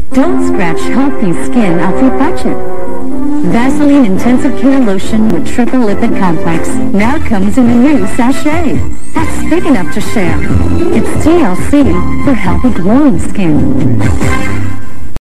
Don't scratch healthy skin off your budget. Vaseline Intensive Care Lotion with Triple Lipid Complex now comes in a new sachet. That's big enough to share. It's TLC for healthy glowing skin.